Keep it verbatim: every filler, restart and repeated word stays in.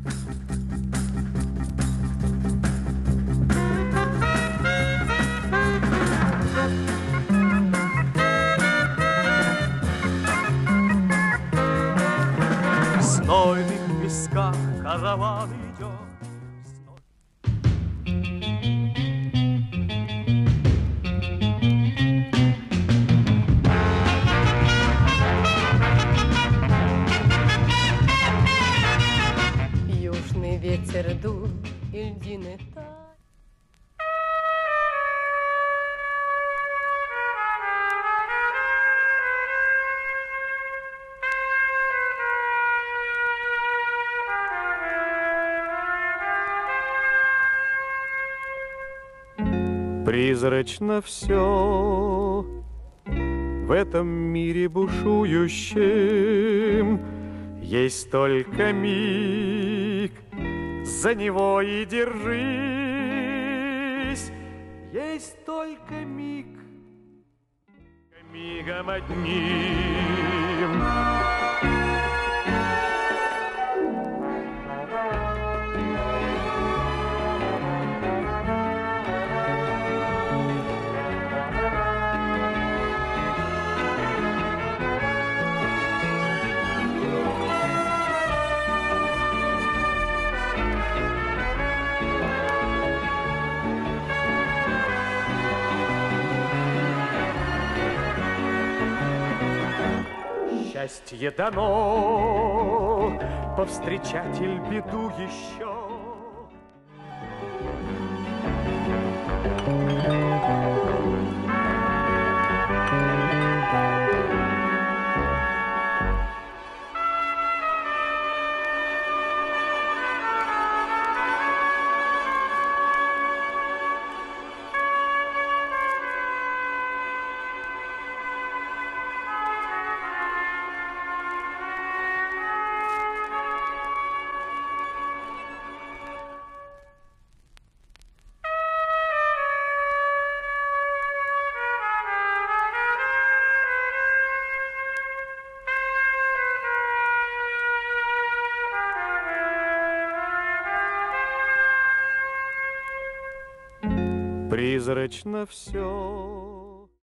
В знойных песках караван идет. Южный ветер дует, и льдины тают. Призрачно все в этом мире бушующем, есть только миг, за него и держись. Есть только миг, мигом одним. Счастье дано, повстречатель беду еще. Призрачно все